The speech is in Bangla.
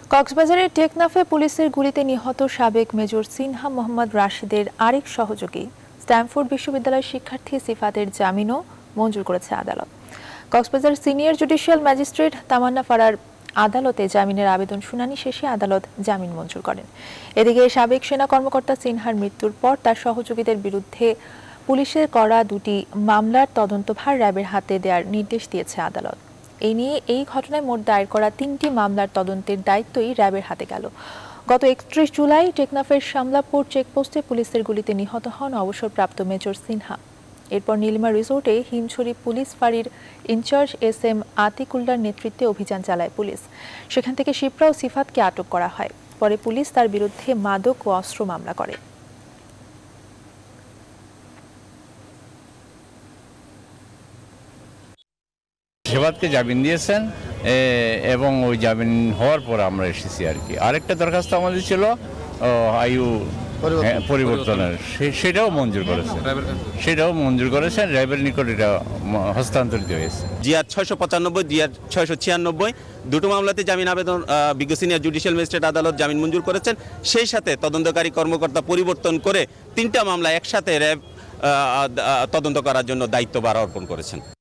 কক্সবাজারের টেকনাফে পুলিশের গুলিতে নিহত সাবেক মেজর সিনহা মোহাম্মদ রাশিদের আরেক সহযোগী স্ট্যামফোর্ড বিশ্ববিদ্যালয়ের শিক্ষার্থী সিফাতের জামিনও মঞ্জুর করেছে আদালত। Cox's Bazar senior judicial magistrate Tamanna ফারার আদালতে জামিনের আবেদন শুনানি শেষে আদালত জামিন মঞ্জুর করেন। এদিকে সাবেক সেনা কর্মকর্তা সিনহার মৃত্যুর পর তার সহযোগীদের বিরুদ্ধে পুলিশের করা দুটি মামলার তদন্তভার র্যাবের হাতে দেওয়ার নির্দেশ দিয়েছে আদালত। এই নিয়ে এই ঘটনায় মোট দায়ের করা ৩টি মামলার তদন্তের দায়িত্বই র্যাবের হাতে গেল। গত ৩১ জুলাই টেকনাফের শামলাপুর চেকপোস্টে পুলিশের গুলিতে নিহত হন অবসরপ্রাপ্ত মেজর সিনহা। এরপর নীলিমা রিসোর্টে হিমছড়ি পুলিশ ফাঁড়ির ইনচার্জ এসএম আতিকুল্লার নেতৃত্বে অভিযান চালায় পুলিশ। সেখান থেকে শিপ্রা ও সিফাতকে আটক করা হয়। পরে পুলিশ তার বিরুদ্ধে মাদক ও অস্ত্র মামলা করে। সিফাতকে জামিন দিয়েছেন এবং ওই জামিন হওয়ার পর আমরা এসেছি আর কি। আরেকটা দরখাস্ত আমাদের ছিল আয়ু পরিবর্তনের, সেটাও মঞ্জুর করেছেন র্যাবের নিকট, এটা হস্তান্তরিত হয়েছে। জিআর 695, জিআর 696 দুটো মামলাতে জামিন আবেদন বিজ্ঞ সিনিয়র জুডিশিয়াল ম্যাজিস্ট্রেট আদালত জামিন মঞ্জুর করেছেন। সেই সাথে তদন্তকারী কর্মকর্তা পরিবর্তন করে 3টা মামলা একসাথে র্যাব তদন্ত করার জন্য দায়িত্বভার অর্পণ করেছেন।